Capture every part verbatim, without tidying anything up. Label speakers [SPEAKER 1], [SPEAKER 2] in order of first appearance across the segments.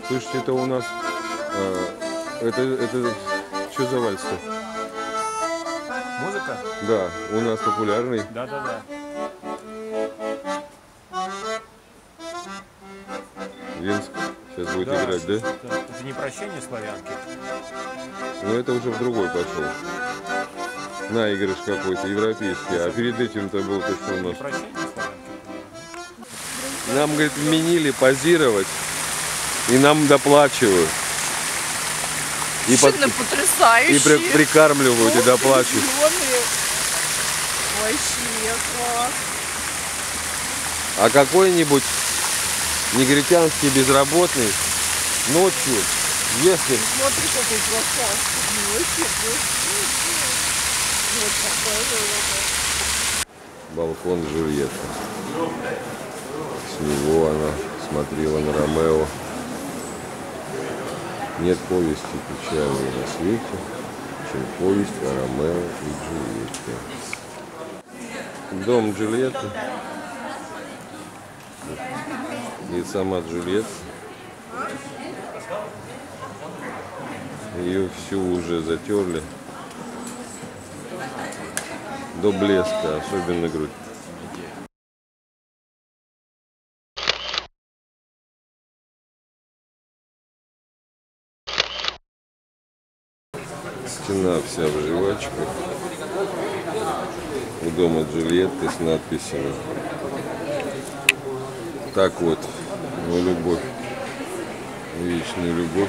[SPEAKER 1] Слушайте, это у нас... Э, это, это что за вальс-то?
[SPEAKER 2] Музыка?
[SPEAKER 1] Да, у нас популярный.
[SPEAKER 2] Да, да, да.
[SPEAKER 1] Венск сейчас будет
[SPEAKER 2] Да,
[SPEAKER 1] играть, да?
[SPEAKER 2] Это, это не прощение славянки.
[SPEAKER 1] Но это уже в другой пошел. Наигрыш какой-то европейский. А перед этим-то был то, что у нас.
[SPEAKER 2] Прощение славянки.
[SPEAKER 1] Нам, говорит, вменили позировать, и нам доплачивают. И, под...
[SPEAKER 3] потрясающе.
[SPEAKER 1] и при... прикармливают, и доплачивают.
[SPEAKER 3] Вообще класс.
[SPEAKER 1] А какой-нибудь негритянский безработный ночью, если...
[SPEAKER 3] Смотри, какой красавчик. Вообще вот такой.
[SPEAKER 1] Балкон Джульетты. С него она смотрела на Ромео. Нет повести печальнее на свете, чем повесть о Ромео и Джульетте. Дом Джульетты. И сама Джульетта. Ее всю уже затерли до блеска, особенно грудь. Стена вся в жвачках. У дома Джульетты с надписями. Так вот, ну, любовь, вечную любовь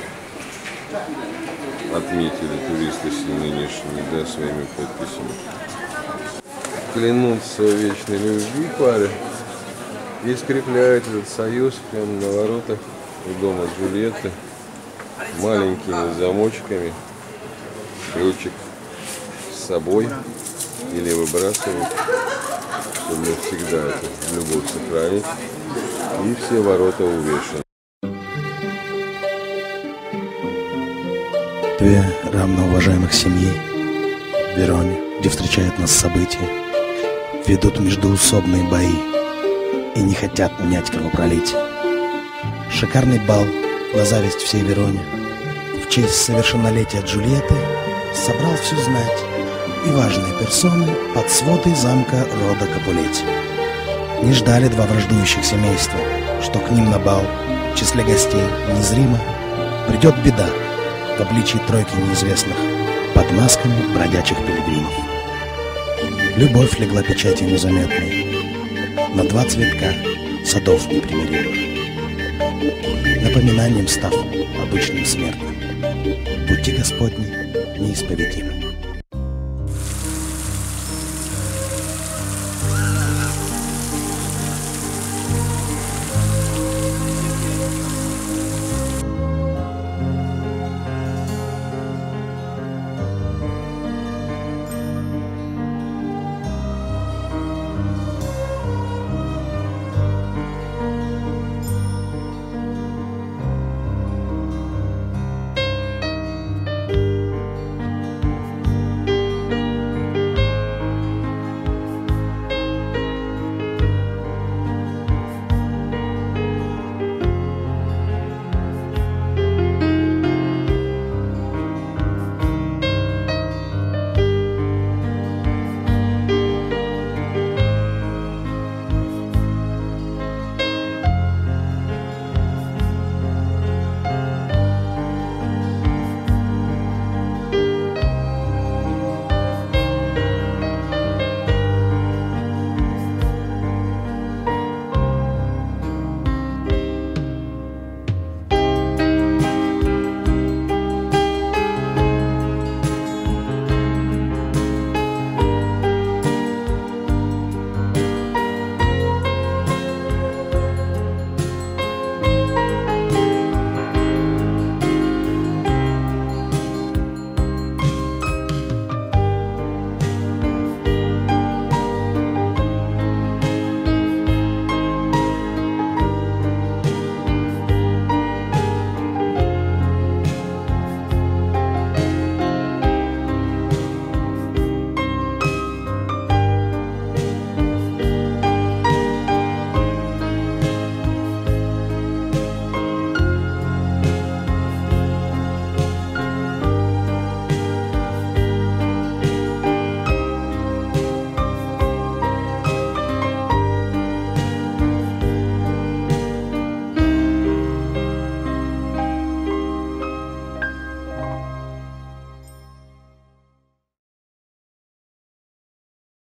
[SPEAKER 1] отметили туристы нынешние, да, своими подписями. Клянутся в вечной любви паре и скрепляют этот союз прямо на воротах у дома Джульетты маленькими замочками. Ключик с собой или выбрасывать, чтобы всегда эту любовь сохранить. И все ворота увешаны.
[SPEAKER 4] Две равноуважаемых семьи в Вероне, где встречают нас события, ведут междоусобные бои и не хотят унять кровопролитие. Шикарный бал на зависть всей Вероне в честь совершеннолетия Джульетты собрал всю знать и важные персоны под своды замка рода Капулетти. Не ждали два враждующих семейства, что к ним на бал в числе гостей незримо придет беда в обличии тройки неизвестных под масками бродячих пилигримов. Любовь легла печатью незаметной на два цветка садов непримиримых, напоминанием став обычным смертным. Пути Господни неисповедимы.